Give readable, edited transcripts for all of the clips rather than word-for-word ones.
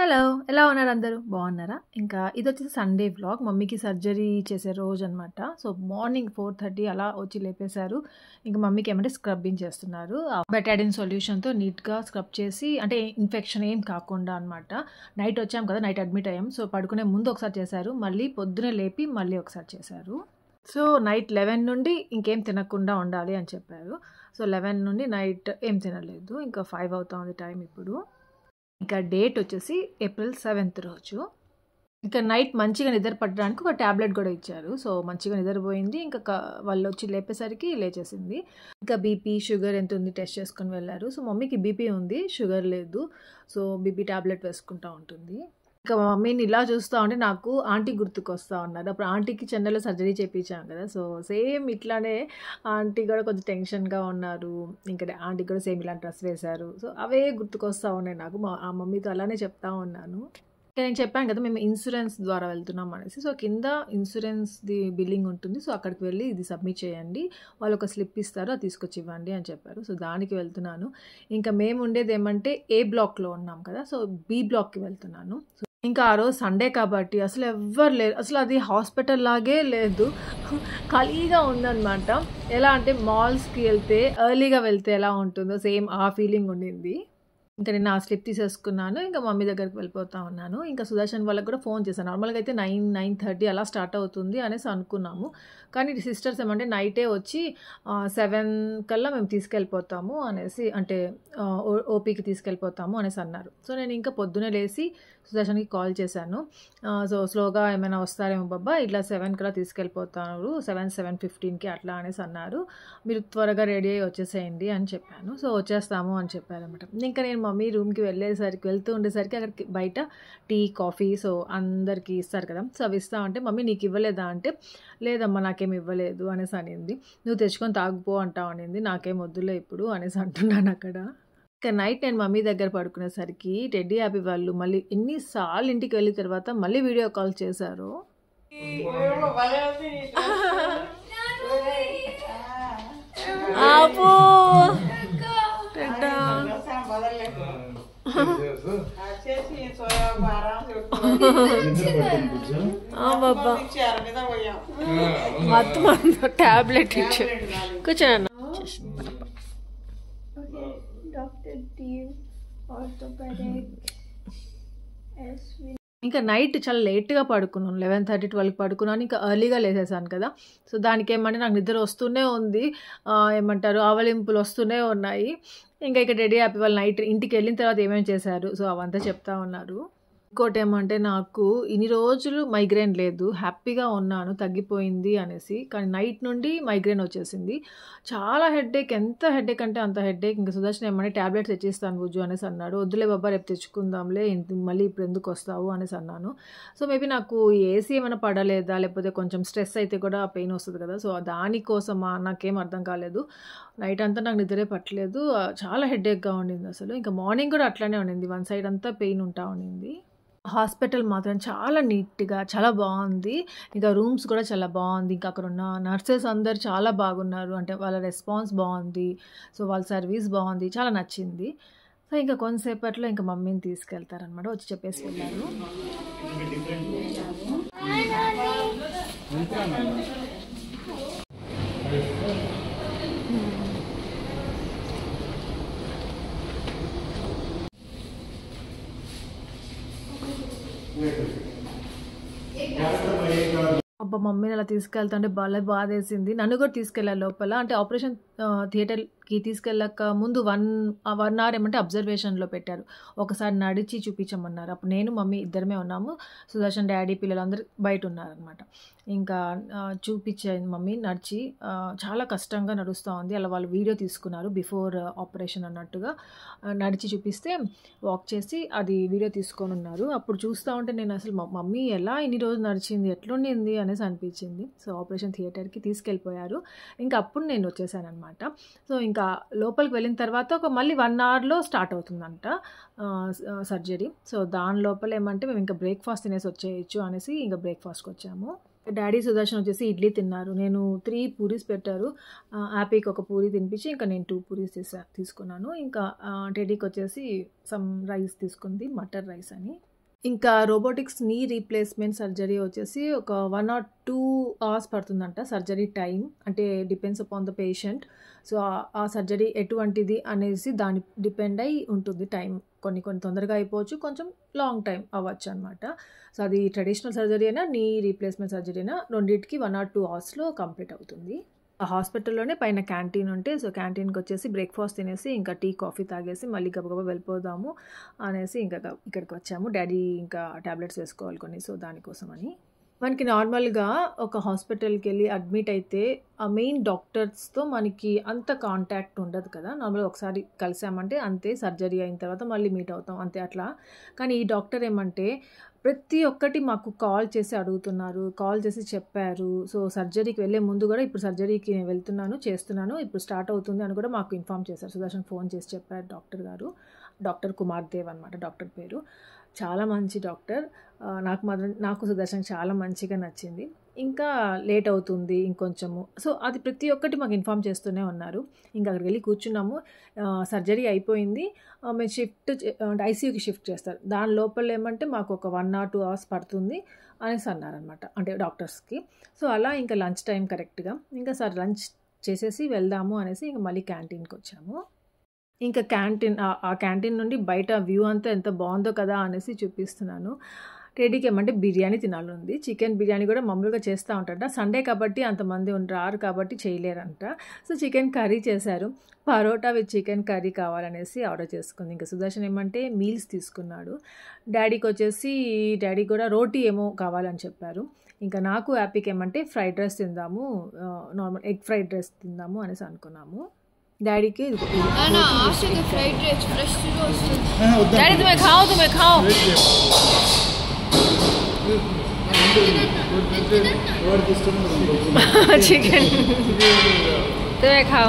Hello! ఎలా ఉన్నారు అందరూ? బాగున్నారా? ఇంకా ఇదొచ్చేసి సండే వ్లాగ్. మమ్మీకి సర్జరీ చేసే రోజనమాట. సో, మార్నింగ్ 4:30 అలా వచ్చి లేపేశారు. ఇంక మమ్మీకేమంటే స్క్రబ్బింగ్ చేస్తున్నారు. బెటాడిన్ సొల్యూషన్‌తో నీట్‌గా స్క్రబ్ చేసి అంటే ఇన్ఫెక్షన్ ఏం కాకుండా అనమాట. నైట్ వచ్చాం కదా! నైట్ అడ్మిట్ అయ్యాం. సో, పడుకునే ముందు ఒకసారి చేశారు. మళ్ళీ పొద్దున్నే లేపి మళ్ళీ ఒకసారి చేశారు. సో, నైట్ 11 నుండి ఇంకేం తినకుండా ఉండాలి అని చెప్పారు. సో, 11 నుండి నైట్ ఏం తినలేదు. ఇంకా 5 అవుతోంది టైం ఇప్పుడు. ఇంకా డేట్ వచ్చేసి ఏప్రిల్ 7th రోజు. ఇంకా నైట్ మంచిగా నిద్ర పట్టడానికి ఒక టాబ్లెట్ కూడా ఇచ్చారు. సో, మంచిగా నిద్రపోయింది. ఇంకా వాళ్ళొచ్చి లేపేసరికి లేచేసింది. ఇంకా బీపీ, షుగర్ ఎంత ఉంది టెస్ట్ చేసుకొని వెళ్ళారు. సో, మమ్మీకి బీపీ ఉంది, షుగర్ లేదు. సో, బీపీ టాబ్లెట్ వేసుకుంటా ఉంటుంది. ఇంకా మా మమ్మీని ఇలా చూస్తూ ఉంటే నాకు ఆంటీ గుర్తుకొస్తా ఉన్నారు. అప్పుడు ఆంటీకి చెన్నైలో సర్జరీ చేయించాం కదా! సో, సేమ్ ఇట్లానే ఆంటీ కూడా కొంచెం టెన్షన్‌గా ఉన్నారు. ఇంకా ఆంటీకి కూడా సేమ్ ఇలాంటి డ్రెస్ వేశారు. సో, అవే గుర్తుకొస్తా ఉన్నాయి నాకు. ఆ మమ్మీతో అలానే చెప్తా ఉన్నాను. నేను చెప్పాను కదా! మేము ఇన్సూరెన్స్ ద్వారా వెళ్తున్నాం అనేసి. సో, కింద ఇన్సూరెన్స్‌ది బిల్లింగ్ ఉంటుంది. సో, అక్కడికి వెళ్ళి ఇది సబ్మిట్ చేయండి. వాళ్ళు ఒక స్లిప్ ఇస్తారు. అది తీసుకొచ్చి ఇవ్వండి అని చెప్పారు. సో, దానికి వెళ్తున్నాను. ఇంకా మేము ఉండేది ఏమంటే ఏ బ్లాక్‌లో ఉన్నాం కదా! సో, బి బ్లాక్‌కి వెళ్తున్నాను. ఇంకా ఆ రోజు సండే కాబట్టి అసలు ఎవ్వరు లేరు. అసలు అది హాస్పిటల్ లాగే లేదు. ఖాళీగా ఉందనమాట. ఎలా అంటే మాల్స్‌కి వెళ్తే ఎర్లీగా వెళ్తే ఎలా ఉంటుందో సేమ్ ఆ ఫీలింగ్ ఉండింది. ఇంకా నేను ఆ స్లిప్ తీసేసుకున్నాను. ఇంకా మమ్మీ దగ్గరికి వెళ్ళిపోతా ఉన్నాను. ఇంకా సుదర్శన్ వాళ్ళకి కూడా ఫోన్ చేశాను. నార్మల్‌గా అయితే 9:30 అలా స్టార్ట్ అవుతుంది అనేసి అనుకున్నాము. కానీ సిస్టర్స్ ఏమంటే నైటే వచ్చి 7 కల్లా మేము తీసుకెళ్ళిపోతాము అనేసి అంటే ఓపీకి తీసుకెళ్ళిపోతాము అనేసి అన్నారు. సో, నేను ఇంకా పొద్దున్నే లేసి సుదర్శన్‌కి కాల్ చేశాను. సో, స్లోగా ఏమైనా వస్తారేమో బాబా ఇట్లా 7 కల్లా తీసుకెళ్ళిపోతారు. 7:15కి అట్లా అనేసి అన్నారు. మీరు త్వరగా రెడీ అయ్యి వచ్చేసేయండి అని చెప్పాను. సో, వచ్చేస్తాము అని చెప్పారనమాట. ఇంకా నేను మమ్మీ రూమ్‌కి వెళ్తూ ఉండేసరికి అక్కడికి బయట టీ, కాఫీ సో, అందరికీ ఇస్తారు కదా! సో, అవి ఇస్తా ఉంటే మమ్మీ నీకు ఇవ్వలేదా అంటే, లేదమ్మా నాకేమి ఇవ్వలేదు అనేసి అనింది. నువ్వు తెచ్చుకొని తాగుపో అంటా ఉండింది. నాకేం వద్దులే ఇప్పుడు అనేసి అంటున్నాను అక్కడ. ఇక నైట్ నేను మమ్మీ దగ్గర పడుకునేసరికి టెడ్డీ హ్యాపీ వాళ్ళు మళ్ళీ ఎన్ని సార్లు ఇంటికి వెళ్ళిన తర్వాత మళ్ళీ వీడియో కాల్ చేశారు. ఆపో బాబా మొత్తం టాబ్లెట్ ఇచ్చారు. కూర్చోనన్నా ఇంకా నైట్ చాలా లేట్గా పడుకున్నాను. 11:30, 12కి పడుకున్నాను. ఇంకా ఎర్లీగా లేసేసాను కదా! సో, దానికి ఏమంటే నాకు నిద్ర వస్తూనే ఉంది. ఏమంటారు ఆవలింపులు వస్తూనే ఉన్నాయి. ఇంకా టెడ్డీ హ్యాపీ వాళ్ళు నైట్ ఇంటికి వెళ్ళిన తర్వాత ఏమేమి చేశారు సో, అవంతా చెప్తా ఉన్నారు. ఇంకోటేమంటే నాకు ఇన్ని రోజులు మైగ్రేన్ లేదు. హ్యాపీగా ఉన్నాను తగ్గిపోయింది అనేసి. కానీ నైట్ నుండి మైగ్రేన్ వచ్చేసింది. చాలా హెడ్‌ఏక్ ఎంత హెడ్‌ఏక్ అంటే అంత హెడ్‌ఏక్. ఇంక సుదర్శన్ ఏమని టాబ్లెట్స్ తెచ్చిస్తాను బుజ్జు అనేసి అన్నాడు. వద్దులే బాబా రేపు తెచ్చుకుందాంలే మళ్ళీ ఇప్పుడు ఎందుకు వస్తావు అనేసి అన్నాను. సో, మేబీ నాకు ఏసీ ఏమైనా పడలేదా లేకపోతే కొంచెం స్ట్రెస్ అయితే కూడా పెయిన్ వస్తది కదా! సో, దానికోసమా నాకేం అర్థం కాలేదు. నైట్ అంతా నాకు నిద్రే పట్టలేదు. చాలా హెడ్‌ఏక్‌గా ఉండింది అసలు. ఇంకా మార్నింగ్ కూడా అట్లానే ఉండింది. వన్ సైడ్ అంతా పెయిన్ ఉంటా ఉండింది. హాస్పిటల్ మాత్రం చాలా నీట్‌గా చాలా బావుంది. ఇంకా రూమ్స్ కూడా చాలా బావుంది. ఇంకా అక్కడున్న నర్సెస్ అందరూ చాలా బాగున్నారు. అంటే వాళ్ళ రెస్పాన్స్ బావుంది. సో, వాళ్ళ సర్వీస్ బావుంది. చాలా నచ్చింది. సో, ఇంకా కొంతసేపట్లో ఇంకా మమ్మీని తీసుకెళ్తారనమాట. వచ్చి చెప్పేసి వెళ్ళారు. అబ్బా! మమ్మీని అలా తీసుకెళ్తుంటే భలే బాధేసింది. నన్ను కూడా తీసుకెళ్లారు లోపల. అంటే ఆపరేషన్ థియేటర్‌కి తీసుకెళ్ళక ముందు 1 అవర్ ఏమంటే అబ్జర్వేషన్‌లో పెట్టారు. ఒకసారి నడిచి చూపించమన్నారు. అప్పుడు నేను, మమ్మీ ఇద్దరమే ఉన్నాము. సుదర్శన్ డ్యాడీ పిల్లలందరూ బయట ఉన్నారనమాట. ఇంకా చూపించాను మమ్మీ నడిచి. చాలా కష్టంగా నడుస్తా ఉంది. అలా వాళ్ళు వీడియో తీసుకున్నారు బిఫోర్ ఆపరేషన్ అన్నట్టుగా. నడిచి చూపిస్తే వాక్ చేసి అది వీడియో తీసుకొనున్నారు. అప్పుడు చూస్తా ఉంటే నేను అసలు మమ్మీ ఎలా ఇన్ని రోజులు నడిచింది ఎట్లుండింది అనేసి అనిపించింది. సో, ఆపరేషన్ థియేటర్‌కి తీసుకెళ్ళిపోయారు. ఇంకా అప్పుడు నేను వచ్చేసాననమాట. సో, ఇంకా లోపలికి వెళ్ళిన తర్వాత మళ్ళీ 1 అవర్‌లో స్టార్ట్ అవుతుందంట సర్జరీ. సో, దాని లోపల ఏమంటే మేము ఇంకా బ్రేక్‌ఫాస్ట్ తినేసి వచ్చేయొచ్చు అనేసి ఇంకా బ్రేక్‌ఫాస్ట్‌కి వచ్చాము. డాడీ సుదర్శన్ వచ్చేసి ఇడ్లీ తిన్నారు. నేను 3 పూరీస్ పెట్టారు. హ్యాపీకి ఒక పూరి తినిపించి ఇంకా నేను 2 పూరీస్ తీసుకున్నాను. ఇంకా టెడ్డీకి వచ్చేసి సమ్ రైస్ తీసుకుంది, మటర్ రైస్ అని. ఇంకా రోబోటిక్స్ నీ రీప్లేస్మెంట్ సర్జరీ వచ్చేసి ఒక 1 ఆర్ 2 అవర్స్ పడుతుందంట సర్జరీ టైం. అంటే depends upon the patient. So, ఆ సర్జరీ ఎటువంటిది అనేసి దాని డిపెండ్ అయ్యి ఉంటుంది టైం. కొన్ని తొందరగా అయిపోవచ్చు. కొంచెం లాంగ్ టైం అవ్వచ్చనమాట. సో, అది ట్రెడిషనల్ సర్జరీ అయినా, నీ రీప్లేస్మెంట్ సర్జరీ అయినా రెండిటికి 1 ఆర్ 2 అవర్స్‌లో కంప్లీట్ అవుతుంది. ఆ హాస్పిటల్‌లోనే పైన క్యాంటీన్ ఉంటే, సో, క్యాంటీన్‌కొచ్చేసి బ్రేక్‌ఫాస్ట్ తినేసి, ఇంకా టీ, కాఫీ తాగేసి మళ్ళీ గబగబా వెళ్ళిపోదాము అనేసి ఇక్కడికి వచ్చాము. డ్యాడీ ఇంకా టాబ్లెట్స్ వేసుకోవాలి కొన్ని. సో, దానికోసమని. మనకి నార్మల్‌గా ఒక హాస్పిటల్‌కెళ్ళి అడ్మిట్ అయితే ఆ మెయిన్ డాక్టర్స్‌తో మనకి అంత కాంటాక్ట్ ఉండదు కదా! నార్మల్‌గా ఒకసారి కలిసామంటే అంతే. సర్జరీ అయిన తర్వాత మళ్ళీ మీట్ అవుతాం అంతే అట్లా. కానీ ఈ డాక్టర్ ఏమంటే ప్రతి ఒక్కటి మాకు కాల్ చేసి అడుగుతున్నారు. కాల్ చేసి చెప్పారు. సో, సర్జరీకి వెళ్ళే ముందు గూడా ఇప్పుడు సర్జరీకి నేను వెళ్తున్నాను, చేస్తున్నాను. ఇప్పుడు స్టార్ట్ అవుతుంది అని కూడా మాకు ఇన్ఫార్మ్ చేశారు. సుదర్శన్ ఫోన్ చేసి చెప్పారు డాక్టర్ గారు. డాక్టర్ కుమార్ దేవ్ అనమాట డాక్టర్ పేరు. చాలా మంచి డాక్టర్. నాకు సుదర్శన్ చాలా మంచిగా నచ్చింది. ఇంకా లేట్ అవుతుంది ఇంకొంచెము. సో, అది ప్రతి ఒక్కటి మాకు ఇన్ఫార్మ్ చేస్తూనే ఉన్నారు. ఇంకా అక్కడికెళ్ళి కూర్చున్నాము. సర్జరీ అయిపోయింది. మేము ఐసీయూకి షిఫ్ట్ చేస్తారు. దాని లోపల ఏమంటే మాకు ఒక 1 ఆర్ 2 అవర్స్ పడుతుంది అనేసి అన్నారనమాట. అంటే డాక్టర్స్‌కి. సో, అలా ఇంకా లంచ్ టైం కరెక్ట్‌గా. ఇంకా సరే లంచ్ చేసేసి వెళ్దాము అనేసి ఇంక మళ్ళీ క్యాంటీన్‌కొచ్చాము. ఇంకా ఆ క్యాంటీన్ నుండి బయట వ్యూ అంతా ఎంత బావుందో కదా అనేసి చూపిస్తున్నాను. టెడ్డీకి ఏమంటే బిర్యానీ తినాలనుంది. చికెన్ బిర్యానీ కూడా మామూలుగా చేస్తా ఉంటారట. సండే కాబట్టి అంతమంది రారు కాబట్టి చేయలేరంట. సో, చికెన్ కర్రీ చేశారు. పరోటా విత్ చికెన్ కర్రీ కావాలనేసి ఆర్డర్ చేసుకుంది. ఇంకా సుదర్శన్ ఏమంటే మీల్స్ తీసుకున్నాడు. డ్యాడీ కూడా రోటీ ఏమో కావాలని చెప్పారు. ఇంకా నాకు హ్యాపీకి ఏమంటే ఫ్రైడ్ రైస్ తిందాము. నార్మల్ ఎగ్ ఫ్రైడ్ రైస్ తిందాము అనేసి అనుకున్నాము. డాడీకి ना आशा के fried rice fresh roast daddy तुम्हें खाओ चिकन तुम्हें खाओ.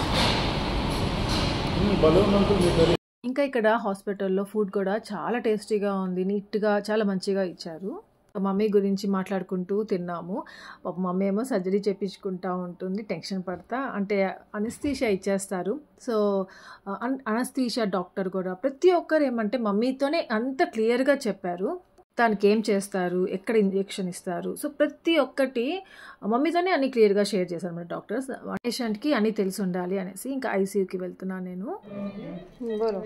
ఇంకా ఇక్కడ హాస్పిటల్‌లో ఫుడ్ కూడా చాలా టేస్టీగా ఉంది. నీట్‌గా చాలా మంచిగా ఇచ్చారు. మమ్మీ గురించి మాట్లాడుకుంటూ తిన్నాము. పాపం మమ్మీ ఏమో సర్జరీ చేపించుకుంటా ఉంటుంది టెన్షన్ పడతా. అంటే అనస్థీషియా ఇచ్చేస్తారు. సో, అనస్థీషియా డాక్టర్ కూడా ప్రతి ఒక్కరు ఏమంటే మమ్మీతోనే అంత క్లియర్‌గా చెప్పారు. దానికేం చేస్తారు? ఎక్కడ ఇంజెక్షన్ ఇస్తారు? సో, ప్రతి ఒక్కటి మమ్మీతోనే అన్నీ క్లియర్‌గా షేర్ చేశారన్నమాట డాక్టర్స్. పేషెంట్‌కి అన్నీ తెలిసుండాలి అనేసి. ఇంకా ఐసీయూకి వెళ్తున్నా నేను. बोलो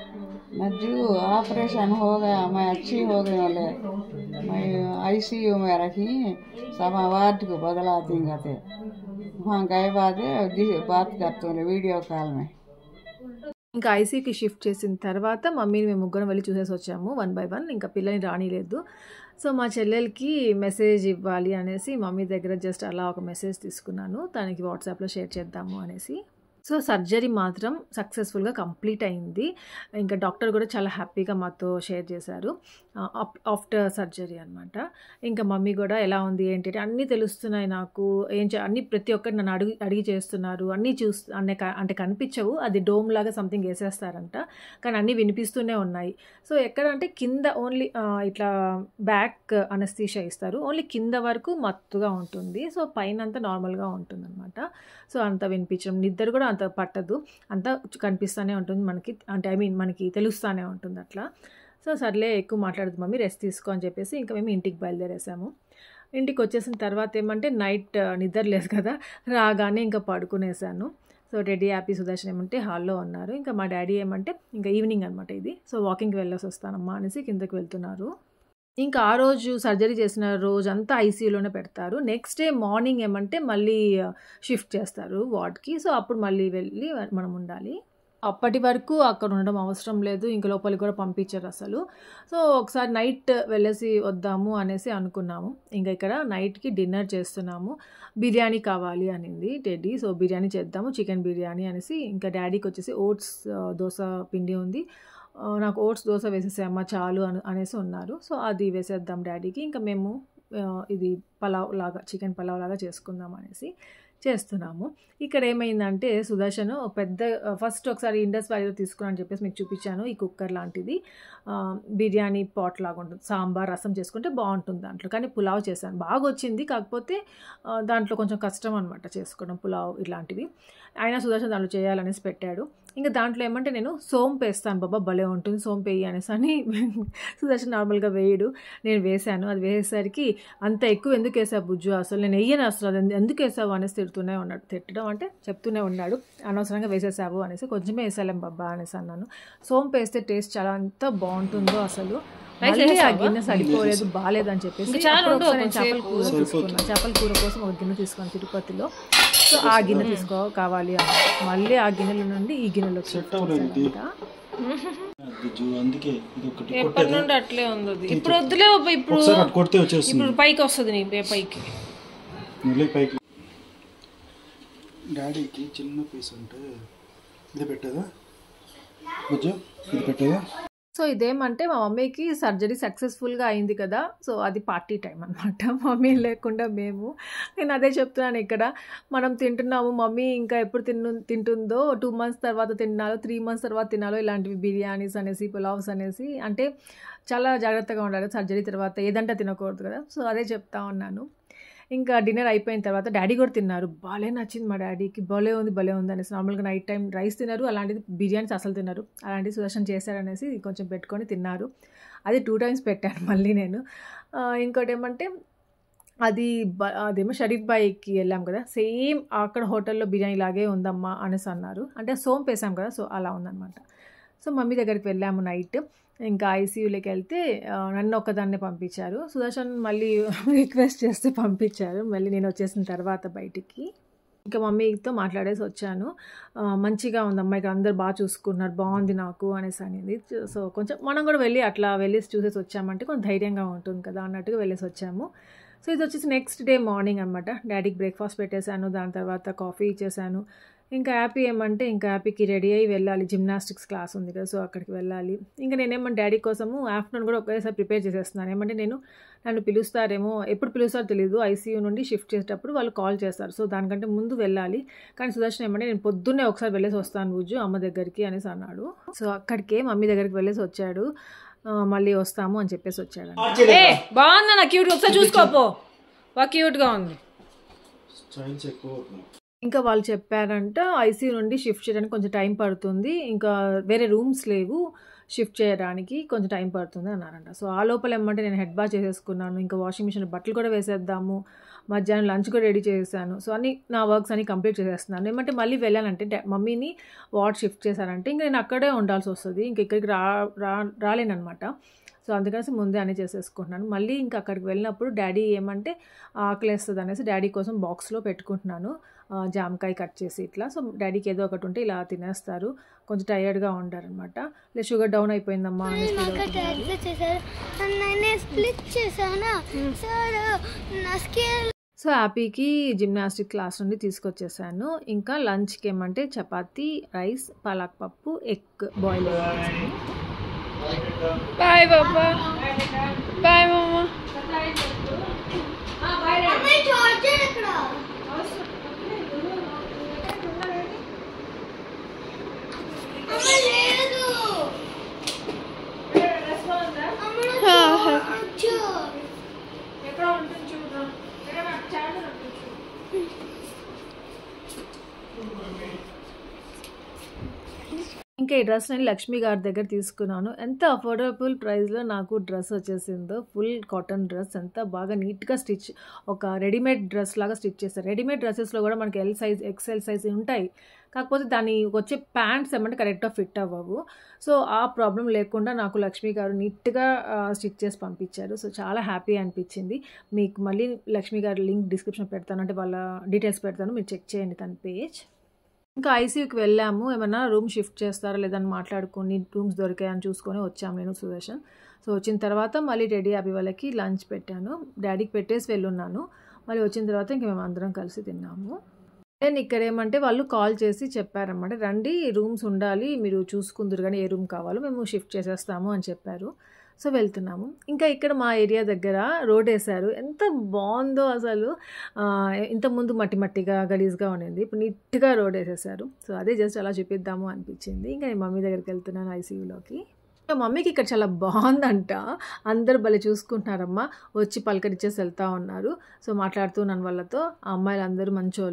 मज्जू ऑपरेशन हो गया, मैं अच्छी हो गई वाले मैं आईसीयू में रखी सब वार्ड को बदलाती गए वहाँ गए बाद बात करते हैं वीडियो कॉल में. ఇంకా ఐసీయూకి షిఫ్ట్ చేసిన తర్వాత మమ్మీని మేము ముగ్గురం వెళ్ళి చూసేసి వచ్చాము 1 బై 1. ఇంకా పిల్లని రానీలేదు. సో, మా చెల్లెలకి మెసేజ్ ఇవ్వాలి అనేసి మమ్మీ దగ్గర జస్ట్ అలా ఒక మెసేజ్ తీసుకున్నాను. తనకి వాట్సాప్‌లో షేర్ చేద్దాము అనేసి. సో, సర్జరీ మాత్రం సక్సెస్‌ఫుల్‌గా కంప్లీట్ అయింది. ఇంకా డాక్టర్ కూడా చాలా హ్యాపీగా మాతో షేర్ చేశారు. ఆఫ్టర్ సర్జరీ అనమాట. ఇంకా మమ్మీ కూడా ఎలా ఉంది ఏంటి అన్నీ తెలుస్తున్నాయి నాకు. అన్నీ ప్రతి ఒక్కటి నన్ను అడిగి చేస్తున్నారు. అన్నీ అంటే కనిపించవు. అది డోమ్ లాగా సంథింగ్ ఏసేస్తారంట. కానీ అన్నీ వినిపిస్తూనే ఉన్నాయి. సో, ఎక్కడంటే కింద ఓన్లీ ఇట్లా బ్యాక్ అనస్థీషియా ఇస్తారు. ఓన్లీ కింద వరకు మత్తుగా ఉంటుంది. సో, పైనంతా నార్మల్‌గా ఉంటుందనమాట. సో, అంత వినిపించడం నిద్ర కూడా అంత పట్టదు. అంతా కనిపిస్తూనే ఉంటుంది మనకి. అంటే మనకి తెలుస్తూనే ఉంటుంది అట్లా. సో, సర్లే ఎక్కువ మాట్లాడదు మమ్మీ రెస్ట్ తీసుకో అని చెప్పేసి ఇంకా మేము ఇంటికి బయలుదేరేసాము. ఇంటికి వచ్చేసిన తర్వాత ఏమంటే నైట్ నిద్ర లేదు కదా! రాగానే ఇంకా పడుకునేసాను. సో, టెడ్డీ, హ్యాపీ, సుదర్శన్ ఏమంటే హాల్‌లో ఉన్నారు. ఇంకా మా డ్యాడీ ఏమంటే ఇంకా ఈవినింగ్ అనమాట ఇది. సో, వాకింగ్‌కి వెళ్ళేసి వస్తానమ్మా అనేసి కిందకి వెళ్తున్నారు. ఇంకా ఆ రోజు సర్జరీ చేసిన రోజంతా ఐసీయూలోనే పెడతారు. నెక్స్ట్ డే మార్నింగ్ ఏమంటే మళ్ళీ షిఫ్ట్ చేస్తారు వార్డ్‌కి. సో, అప్పుడు మళ్ళీ వెళ్ళి మనం ఉండాలి. అప్పటి వరకు అక్కడ ఉండడం అవసరం లేదు. ఇంక లోపలికి కూడా పంపించరు అసలు. సో, ఒకసారి నైట్ వెళ్ళేసి వద్దాము అనేసి అనుకున్నాము. ఇంకా ఇక్కడ నైట్‌కి డిన్నర్ చేస్తున్నాము. బిర్యానీ కావాలి అనింది టెడ్డీ. సో, బిర్యానీ చేద్దాము చికెన్ బిర్యానీ అనేసి ఇంకా డ్యాడీకి వచ్చేసి ఓట్స్ దోస పిండి ఉంది. నాకు ఓట్స్ దోస వేసేసేయమ్మా చాలు అనేసి ఉన్నారు. సో, అది వేసేద్దాం డ్యాడీకి. ఇంకా మేము ఇది చికెన్ పలావ్ లాగా చేసుకుందాం అనేసి చేస్తున్నాము. ఇక్కడ ఏమైందంటే సుదర్శన్ ఫస్ట్ ఒకసారి ఇండస్ వ్యాలీలో తీసుకున్నా అని చెప్పేసి మీకు చూపించాను. ఈ కుక్కర్ లాంటిది బిర్యానీ పాట్ లాగా ఉంటుంది. సాంబార్, రసం చేసుకుంటే బాగుంటుంది దాంట్లో. కానీ పులావ్ చేశాను బాగా వచ్చింది. కాకపోతే దాంట్లో కొంచెం కష్టం అనమాట చేసుకోవడం పులావ్ ఇలాంటివి. అయినా సుదర్శన్ దాంట్లో చేయాలనేసి పెట్టాడు. ఇంకా దాంట్లో ఏమంటే నేను సోంపు వేస్తాను బాబా, భలే ఉంటుంది సోంపు వేయి అనేసి అని సుదర్శన్ నార్మల్గా వేయడు, నేను వేసాను. అది వేసేసరికి అంత ఎక్కువ ఎందుకు వేసావు బుజ్జు, అసలు నేను వెయ్యను అసలు, అది ఎందుకు వేసావు అనేసి తిడుతూనే ఉన్నాడు. తిట్టడం అంటే చెప్తూనే ఉన్నాడు, అనవసరంగా వేసేసావు అనేసి. కొంచెమే వేసాలేం బాబా అనేసి అన్నాను. సోంపు వేస్తే టేస్ట్ చాలా అంత బాగుంటుందో అసలు. మళ్ళీ ఆ గిన్నె సరిపోలేదు, బాగాలేదు అని చెప్పేసి నేను చేపల కూర తీసుకున్నాను. చేపల కూర కోసం ఒక గిన్నె తీసుకున్నాను తిరుపతిలో. సో ఆ గిన్నె కావాలి అని మళ్ళీ ఆ గిన్నెల నుండి ఈ గిన్నెలో ఎప్పటి నుండి అట్లే ఉంది. ఇప్పుడు వద్దులే, ఇప్పుడు పైకి వస్తుంది నీ పైకి. డాడీకి చిన్న పీస్ ఉంటే ఇది పెట్టేదా బుజ్జు, ఇది పెట్టేదా. సో ఇదేమంటే మా మమ్మీకి సర్జరీ సక్సెస్ఫుల్గా అయింది కదా, సో అది పార్టీ టైం అనమాట. మమ్మీ లేకుండా నేను అదే చెప్తున్నాను ఇక్కడ. మనం తింటున్నాము, మమ్మీ ఇంకా ఎప్పుడు తింటుందో, 2 months తర్వాత తినాలో, 3 months తర్వాత తినాలో, ఇలాంటివి బిర్యానీస్ అనేసి, పులావ్స్ అనేసి, అంటే చాలా జాగ్రత్తగా ఉండాలి సర్జరీ తర్వాత, ఏదంటే తినకూడదు కదా. సో అదే చెప్తా ఉన్నాను. ఇంకా డిన్నర్ అయిపోయిన తర్వాత డాడీ కూడా తిన్నారు. భలే నచ్చింది మా డాడీకి, భలే ఉంది అనేసి. నార్మల్గా నైట్ టైం రైస్ తిన్నారు, అలాంటిది బిర్యానీస్ అసలు తిన్నారు. అలాంటిది సుదర్శన్ చేశారనేసి కొంచెం పెట్టుకొని తిన్నారు. అది 2 times పెట్టాను మళ్ళీ నేను. ఇంకోటి ఏమంటే అదేమో షరీఫ్ బాయ్కి వెళ్ళాం కదా, సేమ్ అక్కడ హోటల్లో బిర్యానీ లాగే ఉందమ్మా అనేసి అన్నారు. అంటే సోంపు వేసాం కదా, సో అలా ఉందన్నమాట. సో మమ్మీ దగ్గరికి వెళ్ళాము నైట్. ఇంకా ఐసీయూలోకి వెళ్తే నన్ను ఒక్కదాన్నే పంపించారు. సుదర్శన్ మళ్ళీ రిక్వెస్ట్ చేస్తే పంపించారు. మళ్ళీ నేను వచ్చేసిన తర్వాత బయటికి ఇంకా మమ్మీతో మాట్లాడేసి వచ్చాను. మంచిగా ఉంది అమ్మాయి, ఇక్కడ అందరు బాగా చూసుకున్నారు, బాగుంది నాకు అనేసి అనేది. సో కొంచెం మనం కూడా వెళ్ళేసి చూసేసి వచ్చామంటే కొంచెం ధైర్యంగా ఉంటుంది కదా అన్నట్టుగా వెళ్ళేసి వచ్చాము. సో ఇది వచ్చేసి నెక్స్ట్ డే మార్నింగ్ అనమాట. డాడీకి బ్రేక్ఫాస్ట్ పెట్టేశాను, దాని తర్వాత కాఫీ ఇచ్చేసాను. ఇంకా హ్యాపీ ఏమంటే ఇంకా హ్యాపీకి రెడీ అయ్యి వెళ్ళాలి, జిమ్నాస్టిక్స్ క్లాస్ ఉంది కదా, సో అక్కడికి వెళ్ళాలి. ఇంకా నేనేమంటే డాడీ కోసము ఆఫ్టర్నూన్ కూడా ఒకేసారి ప్రిపేర్ చేసేస్తున్నాను. ఏమంటే నన్ను పిలుస్తారేమో, ఎప్పుడు పిలుస్తారో తెలియదు, ఐసీయూ నుండి షిఫ్ట్ చేసేటప్పుడు వాళ్ళు కాల్ చేస్తారు. సో దానికంటే ముందు వెళ్ళాలి. కానీ సుదర్శన్ ఏమంటే నేను పొద్దున్నే ఒకసారి వెళ్ళేసి వస్తాను బుజ్జు అమ్మ దగ్గరికి అనేసి అన్నాడు. సో అక్కడికే మమ్మీ దగ్గరికి వెళ్ళేసి వచ్చాడు. మళ్ళీ వస్తాము అని చెప్పేసి వచ్చాడు. బాగుందా నా క్యూట్, ఒకసారి చూసుకోపో, బాగా క్యూట్గా ఉంది. ఇంకా వాళ్ళు చెప్పారంట ఐసీయూ నుండి షిఫ్ట్ చేయడానికి కొంచెం టైం పడుతుంది, ఇంకా వేరే రూమ్స్ లేవు, షిఫ్ట్ చేయడానికి కొంచెం టైం పడుతుంది అన్నారంట. సో ఆ లోపల ఏమంటే నేను హెడ్ బాత్ చేసేసుకున్నాను. ఇంకా వాషింగ్ మిషన్ బట్టలు కూడా వేసేద్దాము, మధ్యాహ్నం లంచ్ కూడా రెడీ చేసేసాను. సో అన్నీ నా వర్క్స్ అన్నీ కంప్లీట్ చేసేస్తున్నాను. ఏమంటే మళ్ళీ వెళ్ళానంటే మమ్మీని వార్డ్ షిఫ్ట్ చేశారంటే ఇంకా నేను అక్కడే ఉండాల్సి వస్తుంది, ఇంకా ఇక్కడికి రాలేనమాట. సో అందుకని ముందే అన్నీ చేసేసుకుంటున్నాను. మళ్ళీ ఇంకా అక్కడికి వెళ్ళినప్పుడు డాడీ ఏమంటే ఆకలేస్తుంది అనేసి డాడీ కోసం బాక్స్లో పెట్టుకుంటున్నాను, జామకాయ కట్ చేసి ఇట్లా. సో డాడీకి ఏదో ఒకటి ఉంటే ఇలా తినేస్తారు, కొంచెం టైర్డ్గా ఉంటారనమాట. లేదు షుగర్ డౌన్ అయిపోయిందమ్మా అనేసి. సో హ్యాపీకి జిమ్నాస్టిక్ క్లాస్ నుండి తీసుకొచ్చేసాను. ఇంకా లంచ్కి ఏమంటే చపాతీ, రైస్, పాలక్ పప్పు, ఎగ్ బాయిల్. బాయ్ బాబా, బాయ్ మామా. ఇంకా ఈ డ్రెస్ నేను లక్ష్మి గారి దగ్గర తీసుకున్నాను. ఎంత అఫోర్డబుల్ ప్రైస్లో నాకు డ్రెస్ వచ్చేసిందో, ఫుల్ కాటన్ డ్రెస్, ఎంత బాగా నీట్గా స్టిచ్, ఒక రెడీమేడ్ డ్రెస్ లాగా స్టిచ్ చేస్తారు. రెడీమేడ్ డ్రెస్సెస్లో కూడా మనకి ఎల్ సైజ్, ఎక్స్ఎల్ సైజ్ ఉంటాయి, కాకపోతే దాని వచ్చే ప్యాంట్స్ ఏమంటే కరెక్ట్గా ఫిట్ అవ్వవు. సో ఆ ప్రాబ్లం లేకుండా నాకు లక్ష్మి గారు నీట్గా స్టిచ్ చేసి పంపించారు. సో చాలా హ్యాపీ అనిపించింది. మీకు మళ్ళీ లక్ష్మి గారి లింక్ డిస్క్రిప్షన్ పెడతాను, అంటే వాళ్ళ డీటెయిల్స్ పెడతాను, మీరు చెక్ చేయండి తన పేజ్. ఇంకా ఐసీయూకి వెళ్ళాము, ఏమన్నా రూమ్ షిఫ్ట్ చేస్తారా లేదని మాట్లాడుకొని రూమ్స్ దొరికాయని చూసుకొని వచ్చాము నేను సుదర్శన్. సో వచ్చిన తర్వాత మళ్ళీ రెడీ అవి వాళ్ళకి లంచ్ పెట్టాను, డాడీకి పెట్టేసి వెళ్ళున్నాను. మళ్ళీ వచ్చిన తర్వాత ఇంక మేము అందరం కలిసి తిన్నాము. నేను ఇక్కడ ఏమంటే వాళ్ళు కాల్ చేసి చెప్పారన్నమాట, రండి రూమ్స్ ఉండాలి, మీరు చూసుకుందరు కానీ ఏ రూమ్ కావాలో మేము షిఫ్ట్ చేసేస్తాము అని చెప్పారు. సో వెళ్తున్నాము. ఇంకా ఇక్కడ మా ఏరియా దగ్గర రోడ్ వేశారు, ఎంత బాగుందో అసలు. ఇంతకుముందు మట్టిగా గలీజ్గా ఉండింది, ఇప్పుడు నీట్గా రోడ్ వేసేసారు. సో అదే జస్ట్ అలా చూపిద్దాము అనిపించింది. ఇంకా నేను మమ్మీ దగ్గరికి వెళ్తున్నాను ఐసీయూలోకి. మమ్మీకి ఇక్కడ చాలా బాగుందంట, అందరు భలే చూసుకుంటున్నారమ్మా, వచ్చి పలకరించేసి వెళ్తూ ఉన్నారు. సో మాట్లాడుతూ నన్ను వాళ్ళతో, ఆ అమ్మాయిలు అందరూ మంచోళ్ళు,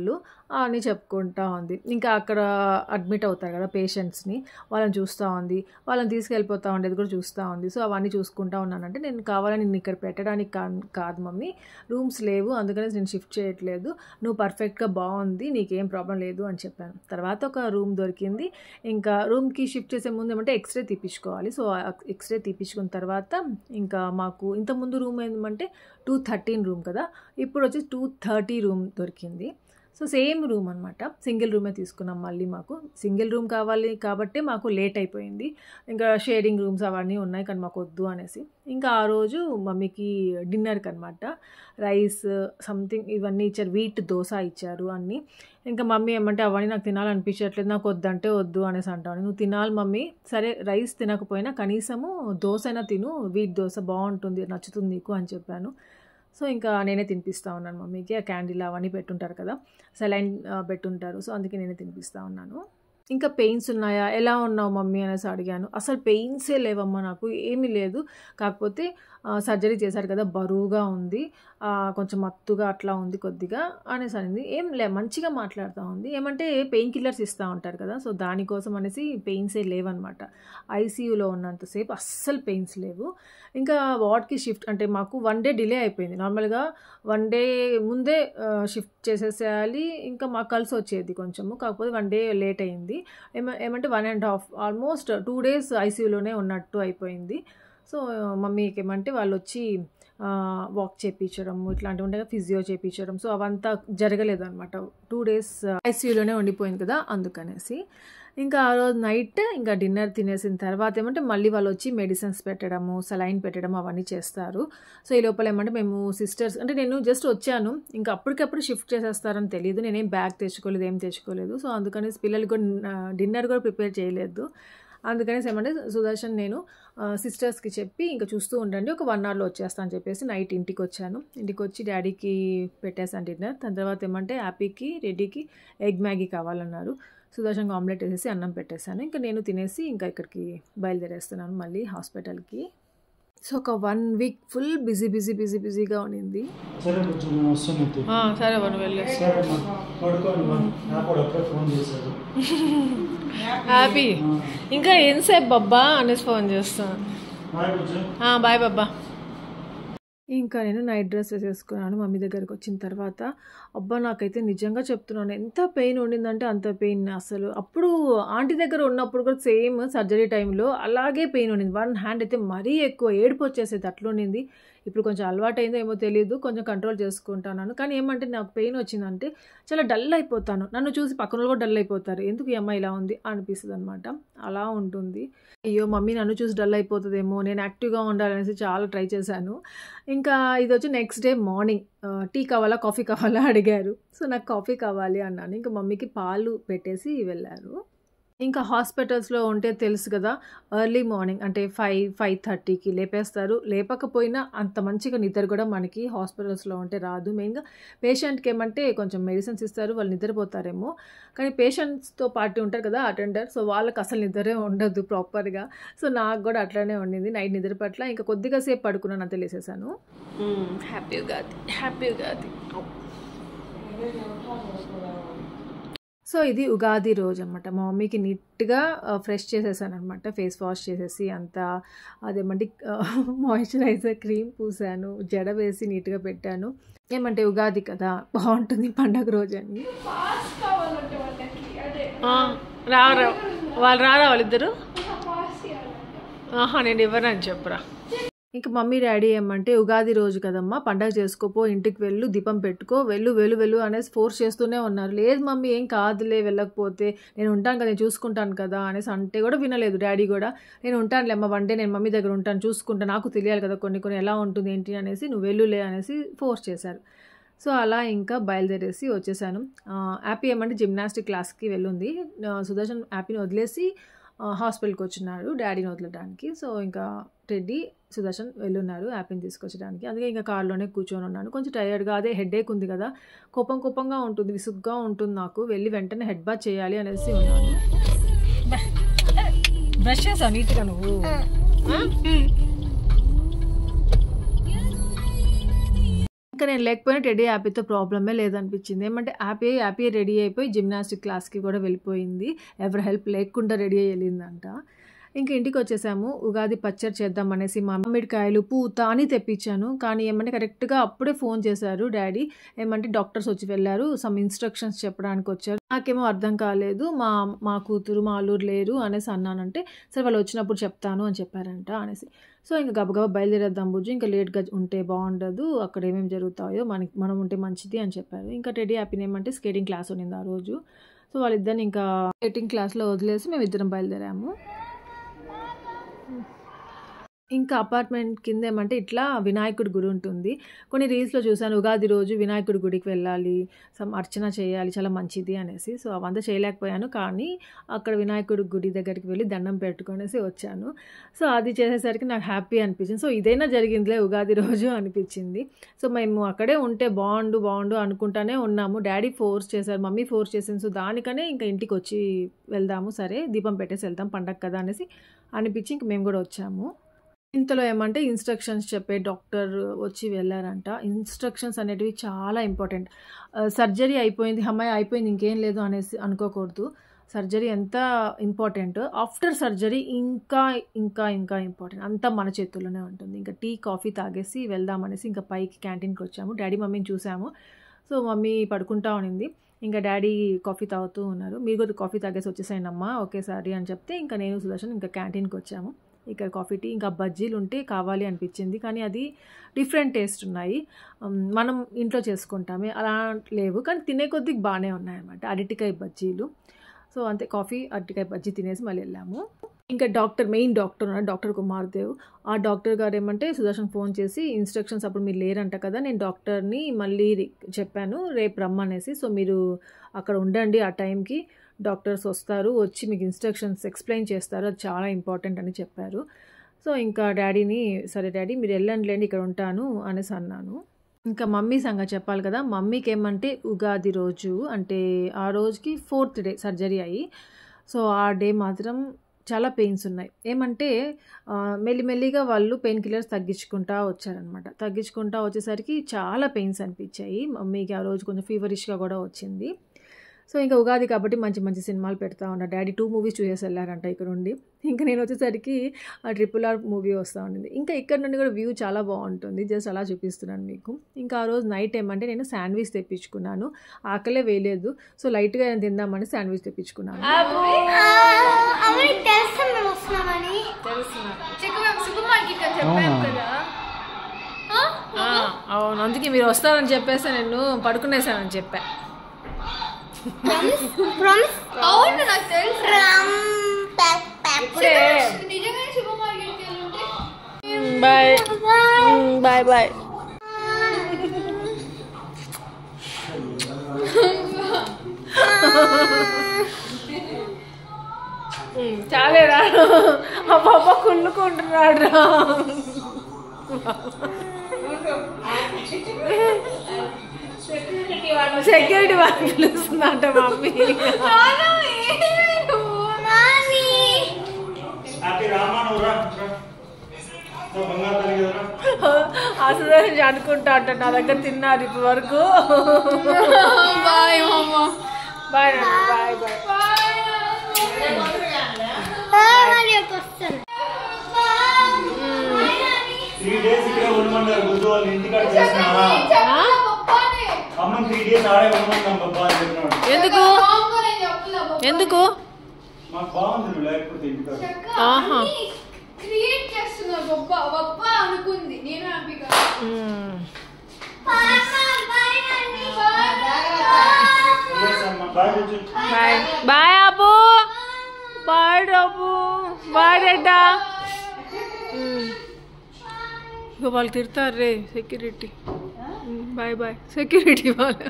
అని చెప్పుకుంటా ఉంది. ఇంకా అక్కడ అడ్మిట్ అవుతారు కదా పేషెంట్స్‌ని, వాళ్ళని చూస్తూ ఉంది, వాళ్ళని తీసుకెళ్ళిపోతా ఉండేది కూడా చూస్తూ ఉంది. సో అవన్నీ చూసుకుంటా ఉన్నానంటే, నేను కావాలని నిన్ను ఇక్కడ పెట్టడానికి కాదు మమ్మీ, రూమ్స్ లేవు అందుకనే నేను షిఫ్ట్ చేయట్లేదు, నువ్వు పర్ఫెక్ట్గా బాగుంది, నీకేం ప్రాబ్లం లేదు అని చెప్పాను. తర్వాత ఒక రూమ్ దొరికింది. ఇంకా రూమ్కి షిఫ్ట్ చేసే ముందు ఏమంటే ఎక్స్రే తీపించుకోవాలి. సో ఎక్స్రే తీపించుకున్న తర్వాత ఇంకా మాకు ఇంతకుముందు రూమ్ ఏమంటే 213 రూమ్ కదా, ఇప్పుడు వచ్చేసి 230 రూమ్ దొరికింది. సో సేమ్ రూమ్ అనమాట, సింగిల్ రూమే తీసుకున్నాం. మళ్ళీ మాకు సింగిల్ రూమ్ కావాలి కాబట్టి మాకు లేట్ అయిపోయింది. ఇంకా షేరింగ్ రూమ్స్ అవన్నీ ఉన్నాయి కానీ మాకు వద్దు అనేసి ఇంకా ఆ రోజు మమ్మీకి డిన్నర్కి అనమాట రైస్ సంథింగ్ ఇవన్నీ ఇచ్చారు, వీట్ దోశ ఇచ్చారు అన్నీ. ఇంకా మమ్మీ ఏమంటే అవన్నీ నాకు తినాలనిపించట్లేదు, నాకు వద్దంటే వద్దు అనేసి అంటాను. నువ్వు తినాలి మమ్మీ, సరే రైస్ తినకపోయినా కనీసము దోశ అయినా తిను, వీట్ దోశ బాగుంటుంది, నచ్చుతుంది నీకు అని చెప్పాను. సో ఇంకా నేనే తినిపిస్తూ ఉన్నాను మమ్మీకి. ఆ క్యాండిల్ అవన్నీ పెట్టుంటారు కదా, సెలైన్ పెట్టుంటారు, సో అందుకే నేనే తినిపిస్తూ ఉన్నాను. ఇంకా పెయిన్స్ ఉన్నాయా, ఎలా ఉన్నావు మమ్మీ అనేసి అడిగాను. అసలు పెయిన్సే లేవమ్మా, నాకు ఏమీ లేదు, కాకపోతే సర్జరీ చేశారు కదా బరువుగా ఉంది, కొంచెం మత్తుగా అట్లా ఉంది కొద్దిగా అనేసి అనింది. ఏం లే, మంచిగా మాట్లాడుతూ ఉంది. ఏమంటే పెయిన్ కిల్లర్స్ ఇస్తూ ఉంటారు కదా, సో దానికోసం అనేసి పెయిన్సే లేవన్నమాట. ఐసీయూలో ఉన్నంతసేపు అస్సలు పెయిన్స్ లేవు. ఇంకా వార్డ్కి షిఫ్ట్ అంటే మాకు 1 డే డిలే అయిపోయింది. నార్మల్గా 1 డే ముందే షిఫ్ట్ చేసేసేయాలి, ఇంకా మాకు కలిసి వచ్చేది కొంచెము, కాకపోతే 1 డే లేట్ అయింది. ఏమంటే 1.5 ఆల్మోస్ట్ 2 days ఐసీయూలోనే ఉన్నట్టు అయిపోయింది. సో మమ్మీకి ఏమంటే వాళ్ళు వచ్చి వాక్ చేయించడం ఇట్లాంటివి ఉంటాయి, ఫిజియో చేయించడం, సో అవంతా జరగలేదు అనమాట. 2 days ఐసీయూలోనే ఉండిపోయింది కదా అందుకనేసి. ఇంకా ఆ రోజు నైట్ ఇంకా డిన్నర్ తినేసిన తర్వాత ఏమంటే మళ్ళీ వాళ్ళు వచ్చి మెడిసిన్స్ పెట్టడము, సలైన్ పెట్టడం అవన్నీ చేస్తారు. సో ఈ లోపల ఏమంటే మేము సిస్టర్స్ అంటే నేను జస్ట్ వచ్చాను, ఇంకా అప్పటికప్పుడు షిఫ్ట్ చేసేస్తారని తెలియదు, నేనేం బ్యాగ్ తెచ్చుకోలేదు, ఏం తెచ్చుకోలేదు. సో అందుకనేసి పిల్లలకి కూడా డిన్నర్ కూడా ప్రిపేర్ చేయలేదు. అందుకనేసి ఏమంటే సుదర్శన్ నేను సిస్టర్స్కి చెప్పి ఇంకా చూస్తూ ఉండండి, ఒక 1 hourలో వచ్చేస్తాను అని చెప్పేసి నైట్ ఇంటికి వచ్చాను. ఇంటికి వచ్చి డాడీకి పెట్టేసాను డిన్నర్. దాని తర్వాత ఏమంటే హ్యాపీకి రెడ్డికి ఎగ్ మ్యాగీ కావాలన్నారు. సుదర్శన్కి ఆమ్లెట్ వేసేసి అన్నం పెట్టేశాను. ఇంకా నేను తినేసి ఇంకా ఇక్కడికి బయలుదేరేస్తున్నాను మళ్ళీ హాస్పిటల్కి. సో ఒక 1 week ఫుల్ బిజీగా ఉండింది. సరే కొంచెం నేను వస్తాను. సరే మనం వెళ్ళేసి హ్యాపీ ఇంకా ఎంతసేపు బాబా అనేసి ఫోన్ చేస్తాను. బాయ్ బాబా. ఇంకా నేను నైట్ డ్రెస్ వేసేసుకున్నాను. మమ్మీ దగ్గరికి వచ్చిన తర్వాత అబ్బా నాకైతే నిజంగా చెప్తున్నాను ఎంత పెయిన్ ఉండిందంటే అంత పెయిన్. అసలు అప్పుడు ఆంటీ దగ్గర ఉన్నప్పుడు కూడా సేమ్ సర్జరీ టైంలో అలాగే పెయిన్ ఉండింది. 1 hand అయితే మరీ ఎక్కువ ఏడుపు వచ్చేసేది అట్లా ఉండింది. ఇప్పుడు కొంచెం అలవాటు అయిందో ఏమో తెలియదు, కొంచెం కంట్రోల్ చేసుకుంటున్నాను. కానీ ఏమంటే నాకు పెయిన్ వచ్చిందంటే చాలా డల్ అయిపోతాను, నన్ను చూసి పక్కన కూడా డల్ అయిపోతారు, ఎందుకు ఈ అమ్మాయి ఇలా ఉంది అనిపిస్తుంది అనమాట. అలా ఉంటుంది. అయ్యో మమ్మీ నన్ను చూసి డల్ అయిపోతుందేమో, నేను యాక్టివ్గా ఉండాలనేసి చాలా ట్రై చేశాను. ఇంకా ఇది వచ్చి నెక్స్ట్ డే మార్నింగ్ టీ కావాలా కాఫీ కావాలా అడిగారు. సో నాకు కాఫీ కావాలి అన్నాను. ఇంకా మమ్మీకి పాలు పెట్టేసి వెళ్ళారు. ఇంకా హాస్పిటల్స్లో ఉంటే తెలుసు కదా, ఎర్లీ మార్నింగ్ అంటే 5-5:30కి లేపేస్తారు. లేపకపోయినా అంత మంచిగా నిద్ర కూడా మనకి హాస్పిటల్స్లో ఉంటే రాదు. మెయిన్గా పేషెంట్కి ఏమంటే కొంచెం మెడిసిన్స్ ఇస్తారు, వాళ్ళు నిద్రపోతారేమో, కానీ పేషెంట్స్తో పాటు ఉంటారు కదా అటెండర్, సో వాళ్ళకి అసలు నిద్రే ఉండదు ప్రాపర్గా. సో నాకు కూడా అట్లానే ఉండింది నైట్ నిద్ర పట్ల. ఇంకా కొద్దిగా సేపు పడుకున్నాను, అంతే లేసేసాను. హ్యాపీ ఉగాది. సో ఇది ఉగాది రోజు అనమాట. మా మమ్మీకి నీట్గా ఫ్రెష్ చేసేసాను అనమాట, ఫేస్ వాష్ చేసేసి అంతా అదేమంటే మాయిశ్చరైజర్ క్రీమ్ పూసాను, జడ వేసి నీట్గా పెట్టాను. ఏమంటే ఉగాది కదా బాగుంటుంది పండగ రోజు అని. వాళ్ళిద్దరు నేను ఇవ్వనని చెప్పురా. ఇంకా మమ్మీ డాడీ ఏమంటే ఉగాది రోజు కదమ్మా పండగ చేసుకోపో, ఇంటికి వెళ్ళు, దీపం పెట్టుకో, వెళ్ళు అనేసి ఫోర్స్ చేస్తూనే ఉన్నారు. లేదు మమ్మీ ఏం కాదులే వెళ్ళకపోతే, నేను ఉంటాను కదా, నేను చూసుకుంటాను కదా అనేసి అంటే కూడా వినలేదు డాడీ కూడా. నేను ఉంటానులే అమ్మ, 1 day నేను మమ్మీ దగ్గర ఉంటాను, చూసుకుంటాను, నాకు తెలియాలి కదా కొన్ని ఎలా ఉంటుంది ఏంటి అనేసి, నువ్వు వెళ్ళులే అనేసి ఫోర్స్ చేశారు. సో అలా ఇంకా బయలుదేరేసి వచ్చేసాను. హ్యాపీ ఏమంటే జిమ్నాస్టిక్ క్లాస్కి వెళ్ళుంది. సుదర్శన్ హ్యాపీని వదిలేసి హాస్పిటల్కి వచ్చినాడు డాడీని వదలడానికి. సో ఇంకా రెడ్డి సుదర్శన్ వెళ్ళున్నారు హ్యాపీని తీసుకొచ్చడానికి. అందుకే ఇంకా కార్లోనే కూర్చొని ఉన్నాను. కొంచెం టైర్డ్గా, అదే హెడేక్ ఉంది కదా, కోపంగా ఉంటుంది, విసుగ్గా ఉంటుంది నాకు, వెళ్ళి వెంటనే హెడ్ బాత్ చేయాలి అనేసి ఉన్నాను. బ్రష్ చేసావు నీట్గా నువ్వు? ఇంకా నేను లేకపోయినా టెడ్డీ హ్యాపీతో ప్రాబ్లమే లేదనిపించింది. ఏమంటే హ్యాపీ రెడీ అయిపోయి జిమ్నాస్టిక్ క్లాస్‌కి కూడా వెళ్ళిపోయింది. ఎవరి హెల్ప్ లేకుండా రెడీ అయ్యి వెళ్ళిందంట. ఇంక ఇంటికొచ్చేసాము. ఉగాది పచ్చడి చేద్దామనేసి మామిడికాయలు, పూత అని తెప్పించాను. కానీ ఏమంటే కరెక్ట్‌గా అప్పుడే ఫోన్ చేశారు డ్యాడీ. ఏమంటే డాక్టర్స్ వచ్చి వెళ్ళారు. సమ్ ఇన్‌స్ట్రక్షన్స్ చెప్పడానికి వచ్చారు. నాకేమో అర్థం కాలేదు. మా కూతురు, మా అల్లుడు లేరు అనేసి అన్నానంటే, సరే వాళ్ళు వచ్చినప్పుడు చెప్తాను అని చెప్పారంట అనేసి. సో ఇంక గబగబా బయలుదేరేద్దాం బుజ్జి, ఇంకా లేట్‌గా ఉంటే బాగుండదు. అక్కడ ఏమేమి జరుగుతాయో మనం ఉంటే మంచిది అని చెప్పారు. ఇంకా టెడ్డీ హ్యాపీని ఏమంటే స్కేటింగ్ క్లాస్ ఉన్నింది ఆ రోజు. సో వాళ్ళిద్దరిని ఇంకా స్కేటింగ్ క్లాస్‌లో వదిలేసి మేమిద్దరం బయలుదేరాము. ఇంకా అపార్ట్మెంట్ కింద ఏమంటే ఇట్లా వినాయకుడి గుడి ఉంటుంది. కొన్ని రీల్స్‌లో చూసాను ఉగాది రోజు వినాయకుడి గుడికి వెళ్ళాలి, అర్చన చేయాలి, చాలా మంచిది అనేసి. సో అవంతా చేయలేకపోయాను. కానీ అక్కడ వినాయకుడి గుడి దగ్గరికి వెళ్ళి దండం పెట్టుకొనేసి వచ్చాను. సో అది చేసేసరికి నాకు హ్యాపీ అనిపించింది. సో ఇదైనా జరిగిందిలే ఉగాది రోజు అనిపించింది. సో మేము అక్కడే ఉంటే బాగుండు అనుకుంటానే ఉన్నాము. డాడీ ఫోర్స్ చేశారు, మమ్మీ ఫోర్స్ చేసింది. సో దానికనే ఇంకా ఇంటికి వచ్చి వెళ్దాము, సరే దీపం పెట్టేసి వెళ్దాం పండగ కదా అనేసి అనిపించి ఇంక మేము కూడా వచ్చాము. ఇంతలో ఏమంటే ఇన్‌స్ట్రక్షన్స్ చెప్పే డాక్టర్ వచ్చి వెళ్ళారంట. ఇన్‌స్ట్రక్షన్స్ అనేటివి చాలా ఇంపార్టెంట్. సర్జరీ అయిపోయింది, హమ్మయ్య అయిపోయింది ఇంకేం లేదు అనేసి అనుకోకూడదు. సర్జరీ ఎంత ఇంపార్టెంట్, ఆఫ్టర్ సర్జరీ ఇంకా ఇంపార్టెంట్. అంతా మన చేతుల్లోనే ఉంటుంది. ఇంకా టీ, కాఫీ తాగేసి వెళ్దామనేసి ఇంకా పైకి క్యాంటీన్‌కి వచ్చాము. డాడీ మమ్మీని చూసాము. సో మమ్మీ పడుకుంటా ఉన్నింది. ఇంకా డాడీ కాఫీ తాగుతూ ఉన్నారు. మీరు కూడా కాఫీ తాగేసి వచ్చేసేయండమ్మా ఒకేసారి అని చెప్తే ఇంకా నేను సుదర్శన్ ఇంకా క్యాంటీన్‌కి వచ్చాము. ఇక్కడ కాఫీ, టీ, ఇంకా బజ్జీలు ఉంటే కావాలి అనిపించింది. కానీ అది డిఫరెంట్ టేస్ట్ ఉన్నాయి. మనం ఇంట్లో చేసుకుంటామే అలా లేవు, కానీ తినే కొద్దీ బాగానే ఉన్నాయన్నమాట. అరటికాయ బజ్జీలు. సో అంతే, కాఫీ, అరటికాయ బజ్జీ తినేసి మళ్ళీ వెళ్ళాము. ఇంకా మెయిన్ డాక్టర్ ఉన్నారు, డాక్టర్ కుమార్దేవ్. ఆ డాక్టర్ గారు ఏమంటే సుదర్శన్ ఫోన్ చేసి ఇన్‌స్ట్రక్షన్స్ అప్పుడు మీరు లేరంట కదా, నేను డాక్టర్ని మళ్ళీ చెప్పాను రేపు రమ్మనేసి. సో మీరు అక్కడ ఉండండి, ఆ టైంకి డాక్టర్స్ వస్తారు, వచ్చి మీకు ఇన్‌స్ట్రక్షన్స్ ఎక్స్‌ప్లెయిన్ చేస్తారు, అది చాలా ఇంపార్టెంట్ అని చెప్పారు. సో ఇంకా డాడీని సరే డాడీ మీరు వెళ్ళండిలేండి ఇక్కడ ఉంటాను అనేసి అన్నాను. ఇంకా మమ్మీ సంగతి చెప్పాలి కదా. మమ్మీకి ఏమంటే ఉగాది రోజు అంటే ఆ రోజుకి 4th డే సర్జరీ అయ్యి, సో ఆ డే మాత్రం చాలా పెయిన్స్ ఉన్నాయి. ఏమంటే మెల్లిమెల్లిగా వాళ్ళు పెయిన్ కిల్లర్స్ తగ్గించుకుంటా వచ్చారనమాట. తగ్గించుకుంటా వచ్చేసరికి చాలా పెయిన్స్ అనిపించాయి మమ్మీకి. ఆ రోజు కొంచెం ఫీవరిష్గా కూడా వచ్చింది. సో ఇంకా ఉగాది కాబట్టి మంచి మంచి సినిమాలు పెడతా ఉన్నారు. డాడీ 2 మూవీస్ చూసేసి వెళ్ళారంట ఇక్కడ ఉండి. ఇంకా నేను వచ్చేసరికి RRR మూవీ వస్తూ ఉండింది. ఇంకా ఇక్కడ నుండి కూడా వ్యూ చాలా బాగుంటుంది. జస్ట్ అలా చూపిస్తున్నాను మీకు. ఇంకా ఆ రోజు నైట్ ఏమంటే నేను శాండ్విచ్ తెప్పించుకున్నాను. ఆకలే వేయలేదు, సో లైట్గా నేను తిందామని శాండ్విచ్ తెప్పించుకున్నాను. అవును, అందుకే మీరు వస్తారని చెప్పేసి నేను పడుకునేసానని చెప్పా. అవును నాకు తెలుసు. Bye bye bye. చాలేరా, ఆ పాప కుళ్ళుకుంటున్నాడు రా. సెక్యూరిటీ వాళ్ళు పిలుస్తుందంట మమ్మీ. అసలు అనుకుంటా అంట నా దగ్గర తిన్నారు ఇప్పటి వరకు. Bye bye bye bye. ఎందుకు ఎందుకు బాయ్ అబ్బు, బాయ్ డబ్బు, బాయ్ రెడ్డా. వాళ్ళు తిడతారు రే సెక్యూరిటీ. బాయ్ బాయ్ సెక్యూరిటీ వాళ్ళు.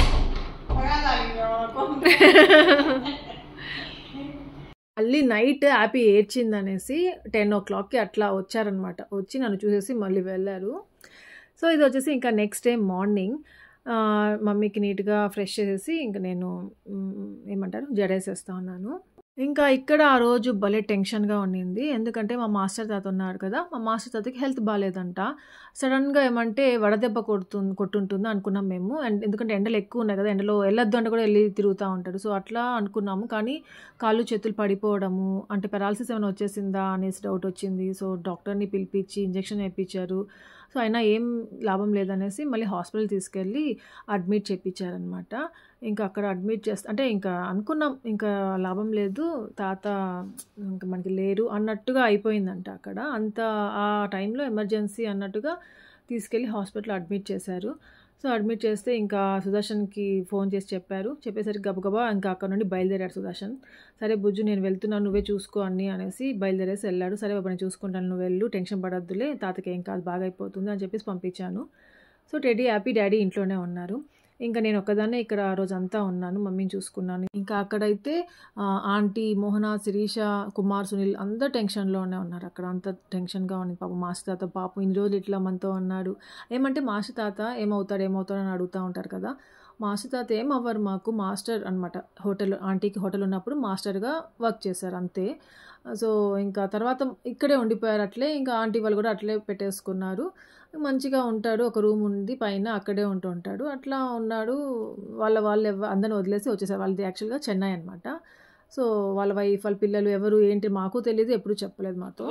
మళ్ళీ నైట్ హ్యాపీ ఏడ్చిందనేసి 10 o'clockకి అట్లా వచ్చారనమాట. వచ్చి నన్ను చూసేసి మళ్ళీ వెళ్ళారు. సో ఇది వచ్చేసి ఇంకా నెక్స్ట్ డే మార్నింగ్ మమ్మీకి నీట్గా ఫ్రెష్ చేసేసి ఇంకా నేను ఏమంటారు జడేసేస్తా ఉన్నాను. ఇంకా ఇక్కడ ఆ రోజు భలే టెన్షన్‌గా ఉండింది. ఎందుకంటే మా మాస్టర్ తాత ఉన్నారు కదా! మా మాస్టర్ తాతకి హెల్త్ బాలేదంట. సడెన్‌గా ఏమంటే వడదెబ్బ కొట్టుంటుంది అనుకున్నాం మేము. అండ్ ఎందుకంటే ఎండలు ఎక్కువ ఉన్నాయి కదా! ఎండలో ఎళ్ళొద్దు అంటే కూడా ఎళ్లి తిరుగుతా ఉంటాడు. సో, అట్లా అనుకున్నాము. కానీ కాళ్ళు చేతులు పడిపోవడము, అంటే పారాలిసిస్ ఏమైనా వచ్చేసిందా అనేసి డౌట్ వచ్చింది. సో, డాక్టర్‌ని పిలిపించి ఇంజెక్షన్ ఏపిచ్చారు. సో, అయినా ఏం లాభం లేదనేసి మళ్ళీ హాస్పిటల్ తీసుకెళ్ళి అడ్మిట్ చేపిచ్చారనమాట. ఇంకా అక్కడ అడ్మిట్ అంటే ఇంకా అనుకున్నాం ఇంకా లాభం లేదు, తాత ఇంక మనకి లేరు అన్నట్టుగా అయిపోయిందంట అక్కడ. అంత ఆ టైంలో ఎమర్జెన్సీ అన్నట్టుగా తీసుకెళ్ళి హాస్పిటల్‌లో అడ్మిట్ చేశారు. సో, అడ్మిట్ చేస్తే ఇంకా సుదర్శన్‌కి ఫోన్ చేసి చెప్పారు. చెప్పేసరికి గబగబా ఇంకా అక్కడ నుండి బయలుదేరాడు సుదర్శన్. సరే బుజ్జు నేను వెళ్తున్నాను, నువ్వే చూసుకో అన్నీ అనేసి బయలుదేరేసి వెళ్ళాడు. సరే బాబు నేను చూసుకుంటాను, నువ్వు వెళ్ళు, టెన్షన్ పడొద్దులే, తాతకి ఏం కాదు, బాగా అయిపోతుంది అని చెప్పేసి పంపించాను. సో, టెడ్డీ హ్యాపీ, డ్యాడీ ఇంట్లోనే ఉన్నారు. ఇంకా నేను ఒక్కదాన్నే ఇక్కడ ఆ రోజంతా ఉన్నాను. మమ్మీని చూసుకున్నాను. ఇంకా అక్కడైతే ఆంటీ, మోహన, శిరీష, కుమార్, సునీల్ అందరూ టెన్షన్‌లోనే ఉన్నారు. అక్కడ అంత టెన్షన్‌గా ఉంది. పాపం మాస్టర్ తాత పాపం ఇన్ని రోజులు ఇట్లా మనతో ఉన్నాడు. ఏమంటే మాస్టర్ తాత ఏమవుతాడు అని అడుగుతా ఉంటారు కదా! మాస్టర్ తాత ఏం అవ్వరు, మాకు మాస్టర్ అనమాట. ఆంటీకి హోటల్ ఉన్నప్పుడు మాస్టర్‌గా వర్క్ చేశారు అంతే. సో, ఇంకా తర్వాత ఇక్కడే ఉండిపోయారు అట్లే. ఇంకా ఆంటీ వాళ్ళు కూడా అట్లే పెట్టేసుకున్నారు. మంచిగా ఉంటాడు. ఒక రూమ్ ఉంది పైన, అక్కడే ఉంటూ ఉంటాడు. అట్లా ఉన్నాడు. వాళ్ళు అందరిని వదిలేసి వచ్చేసారు. వాళ్ళది యాక్చువల్‌గా చెన్నై అనమాట. సో, వాళ్ళ వైఫ్, వాళ్ళ పిల్లలు ఎవరు ఏంటి మాకు తెలీదు. ఎప్పుడు చెప్పలేదు మాతో.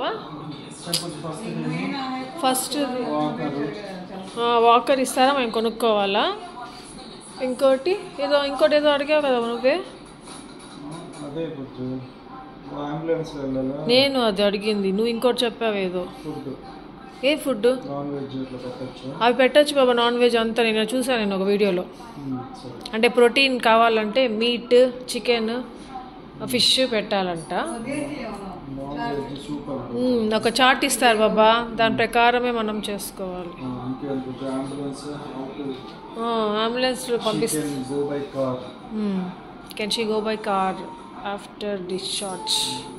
ఫస్ట్ వాకర్ ఇస్తారా, మేము కొనుక్కోవాలా? ఇంకోటి ఏదో అడిగావు కదా నువ్వే. నేను అది అడిగింది, నువ్వు ఇంకోటి చెప్పావు ఏదో. ఏ ఫుడ్? అవి పెట్టచ్చు బాబా, నాన్ వెజ్ అంతా నేను చూసాను నేను ఒక వీడియోలో. అంటే ప్రోటీన్ కావాలంటే మీట్, చికెన్, ఫిష్ పెట్టాలంట. ఒక చార్ట్ ఇస్తారు బాబా, దాని ప్రకారమే మనం చేసుకోవాలి. అంబులెన్స్లో పంపిస్తారు. Can she go by car after discharge?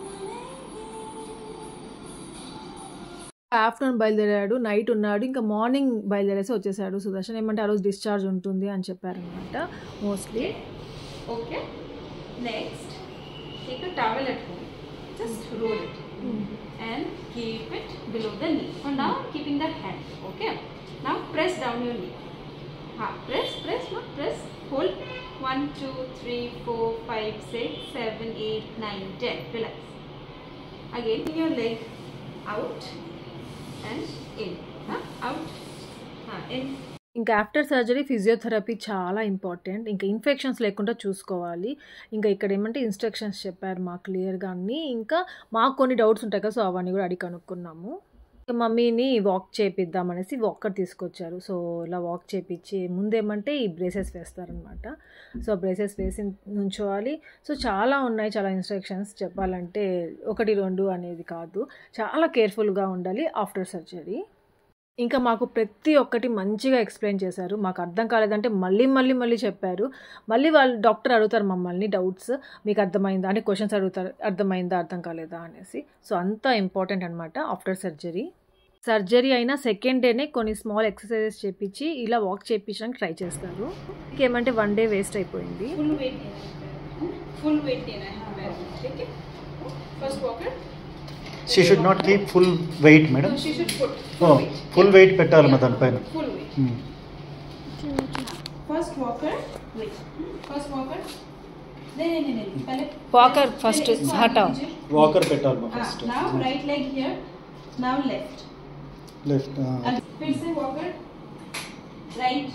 Afternoon బయలుదేరాడు, నైట్ ఉన్నాడు, ఇంకా మార్నింగ్ బయలుదేరేసి వచ్చేసాడు సుదర్శన్. ఏమంటే ఆ రోజు డిశ్చార్జ్ ఉంటుంది అని చెప్పారనమాట mostly. Okay. Next, take a towel at home. Just roll it and keep it below the knee. For now, keeping the hand. Okay. Now press down your knee. Press. Hold. 1, 2, 3, 4, 5, 6, 7, 8, 9, 10. Relax. Again, bring your leg out and in. Out. In. ఇంకా after surgery physiotherapy చాలా important. ఇంకా infections లేకుండా చూసుకోవాలి. ఇంకా ఇక్కడ ఏమంటే instructions చెప్పారు మాకు క్లియర్గా అన్నీ. ఇంకా మాకు కొన్ని డౌట్స్ ఉంటాయి కదా, సో అవన్నీ కూడా అడిగి కనుక్కున్నాము. ఇంకా మమ్మీని వాక్ చేపిద్దామనేసి వాకర్ తీసుకొచ్చారు. సో ఇలా వాక్ చేపించి ముందేమంటే ఈ బ్రేసెస్ వేస్తారనమాట. సో బ్రేసెస్ వేసి నుంచోవాలి. సో చాలా ఉన్నాయి, చాలా ఇన్స్ట్రక్షన్స్ చెప్పాలంటే 1, 2 అనేది కాదు. చాలా కేర్ఫుల్గా ఉండాలి ఆఫ్టర్ సర్జరీ. ఇంకా మాకు ప్రతి ఒక్కటి మంచిగా ఎక్స్ప్లెయిన్ చేశారు. మాకు అర్థం కాలేదంటే మళ్ళీ చెప్పారు. మళ్ళీ వాళ్ళు డాక్టర్ అడుగుతారు మమ్మల్ని డౌట్స్, మీకు అర్థమైందా అంటే క్వశ్చన్స్ అడుగుతారు, అర్థమైందా అర్థం కాలేదా అనేసి. సో అంత ఇంపార్టెంట్ అనమాట ఆఫ్టర్ సర్జరీ అయినా సెకండ్ డేనే కొన్ని స్మాల్ ఎక్సర్సైజెస్ చేపించి ఇలా వాక్ చేయించడానికి ట్రై చేస్తారు. ఇంకేమంటే 1 డే వేస్ట్ అయిపోయింది. Full weight देना है हमें. ठीक है. First walker. She should not keep full weight, madam. No, she should put full weight. Full weight పెట్టాలి మా దానిపైన. Full weight. First walker. Wait. First walker. नहीं. पहले వాకర్ ఫస్ట్ హటావ్. వాకర్ పెట్టాలి మా first. Now right leg here. Now left. Left. फिर से walker. Right.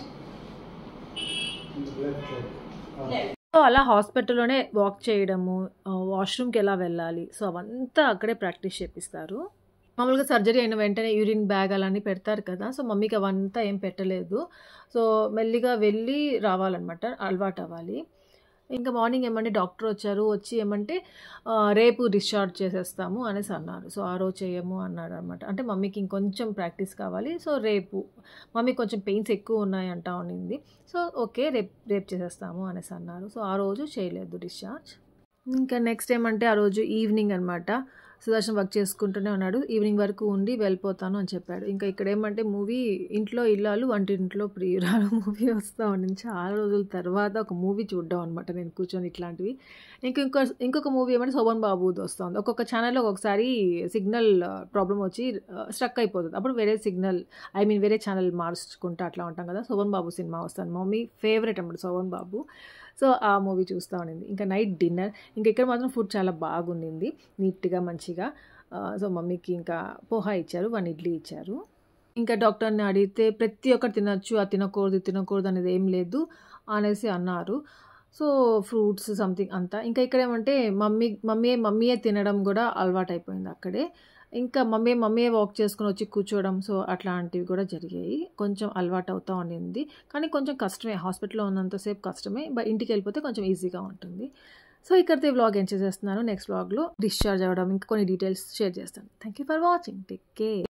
Left. So అలా హాస్పిటల్లోనే వాక్ చేయడము, వాష్రూమ్కి ఎలా వెళ్ళాలి, సో అవంతా అక్కడే ప్రాక్టీస్ చేపిస్తారు. మామూలుగా సర్జరీ అయిన వెంటనే యూరిన్ బ్యాగ్ అలానే పెడతారు కదా, సో మమ్మీకి అవంతా ఏం పెట్టలేదు. సో మెల్లిగా వెళ్ళి రావాలన్నమాట, అలవాటు అవ్వాలి. ఇంకా మార్నింగ్ ఏమంటే డాక్టర్ వచ్చి ఏమంటే రేపు డిశ్చార్జ్ చేసేస్తాము అనేసి అన్నారు. సో ఆ రోజు చేయము అన్నాడు అనమాట. అంటే మమ్మీకి ఇంకొంచెం ప్రాక్టీస్ కావాలి, సో రేపు మమ్మీ కొంచెం పెయిన్స్ ఎక్కువ ఉన్నాయి అంటా ఉన్నింది. సో ఓకే రేపు చేసేస్తాము అనేసి అన్నారు. సో ఆ రోజు చేయలేదు డిశ్చార్జ్. ఇంకా నెక్స్ట్ ఏమంటే ఆ రోజు ఈవినింగ్ అనమాట. సుదర్శన్ వర్క్ చేసుకుంటూనే ఉన్నాడు. ఈవినింగ్ వరకు ఉండి వెళ్ళిపోతాను అని చెప్పాడు. ఇంకా ఇక్కడ ఏమంటే మూవీ ఇంట్లో ఇల్లాలు వంటింట్లో ప్రియురాలు మూవీ వస్తూ ఉండింది. చాలా రోజుల తర్వాత ఒక మూవీ చూడ్డాం అనమాట నేను కూర్చొని ఇట్లాంటివి. ఇంకొక మూవీ ఏమంటే శోభన్ బాబుది వస్తుంది. ఒక్కొక్క ఛానల్లో ఒక్కొక్కసారి సిగ్నల్ ప్రాబ్లం వచ్చి స్ట్రక్ అయిపోతుంది. అప్పుడు వేరే సిగ్నల్ వేరే ఛానల్ మార్చుకుంటూ అట్లా ఉంటాం కదా. శోభన్ బాబు సినిమా వస్తుంది. మమ్మీ ఫేవరెట్ అన్నమాట శోభన్ బాబు. సో ఆ మూవీ చూస్తూ ఉండింది. ఇంకా నైట్ డిన్నర్ ఇంకా ఇక్కడ మాత్రం ఫుడ్ చాలా బాగుండింది, నీట్గా మంచిగా. సో మమ్మీకి ఇంకా పోహా ఇచ్చారు, 1 ఇడ్లీ ఇచ్చారు. ఇంకా డాక్టర్ని అడిగితే ప్రతి ఒక్కటి తినచ్చు, అది తినకూడదు అనేది ఏం లేదు అనేసి అన్నారు. సో ఫ్రూట్స్ సంథింగ్ అంతా. ఇంకా ఇక్కడ ఏమంటే మమ్మీయే తినడం కూడా అలవాటు అయిపోయింది అక్కడే. ఇంకా మమ్మీయే వాక్ చేసుకుని వచ్చి కూర్చోవడం, సో అట్లాంటివి కూడా జరిగాయి. కొంచెం అలవాటు అవుతూ ఉండింది, కానీ కొంచెం కష్టమే. హాస్పిటల్లో ఉన్నంతసేపు కష్టమే, బట్ ఇంటికి వెళ్ళిపోతే కొంచెం ఈజీగా ఉంటుంది. సో ఇక్కడితో వ్లాగ్ ఏం చేసేస్తున్నాను. నెక్స్ట్ వ్లాగ్లో డిశ్చార్జ్ అవ్వడం ఇంకా కొన్ని డీటెయిల్స్ షేర్ చేస్తాను. Thank you for watching. Take care.